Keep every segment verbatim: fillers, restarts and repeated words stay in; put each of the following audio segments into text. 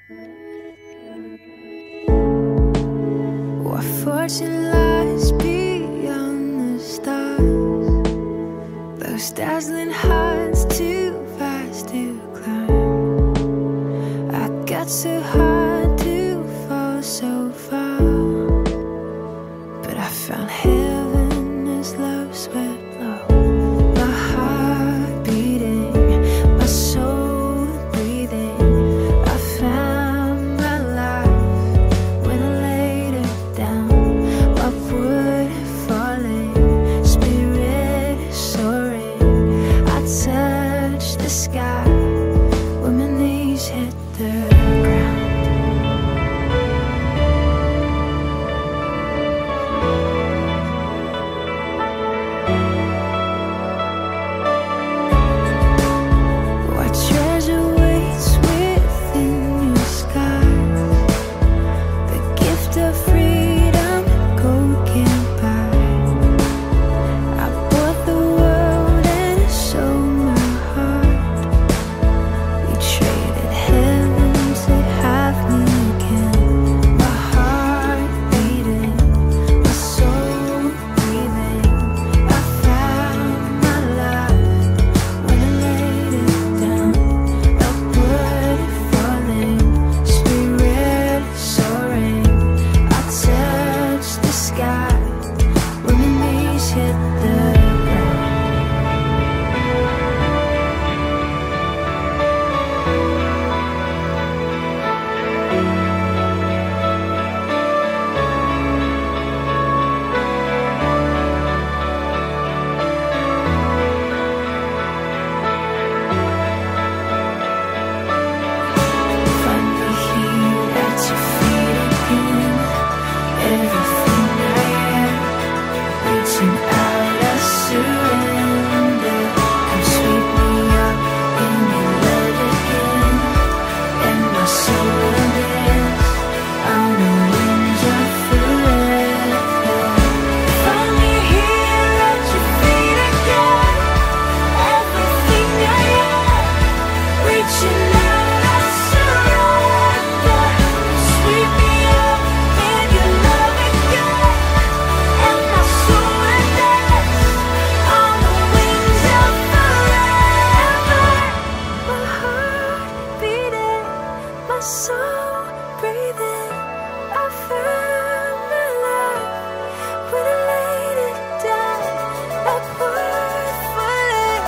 What fortune lies beyond the stars? Those dazzling heights too fast to climb. I got so hard to fall so far, but I found heaven as love swept low. My heart beating, my soul breathing. I found my life when I laid it down. Upward falling, spirit soaring. I touched the sky when my knees hit the ground. What treasure waits within your skies? The gift of freedom gold can't buy. I bought the world and sold my heart. We traded heaven to have me again. My heart beating, my soul breathing. I found my life when I laid it down. Upward falling, spirit soaring. I touched the sky when my knees hit the ground. Find me here at your feet again. Everything I am, reaching out, I surrender. Come sweep me up in your love again, and my soul dance on the wings of forever. Find me here at your feet again. Everything I am, reaching out, I surrender. Sweep me up in your love again, and my soul dance on the wings of forever. My heart beating, my soul breathing. I found my life when I laid it down. Upward falling,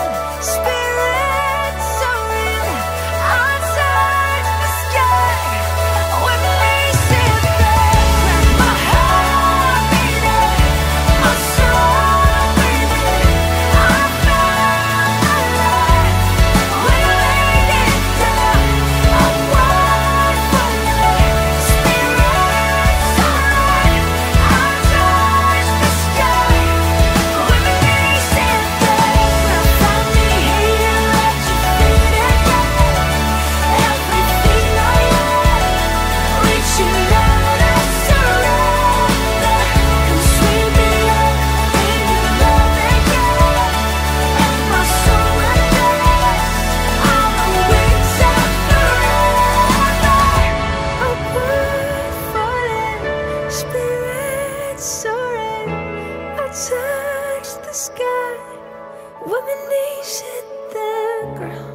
spirit soaring. I touched the sky when my knees hit the ground. My heart beating, my soul breathing. I found my life when I laid it down. Upward falling, spirit soaring. I touched the sky when my knees hit the ground. Find me here at your feet again. Everything I am, reaching out, I surrender. Come sweep me up in your love again, and my soul dance on the wings of forever. Upward falling, spirit soaring. I touched the sky when my knees hit the ground.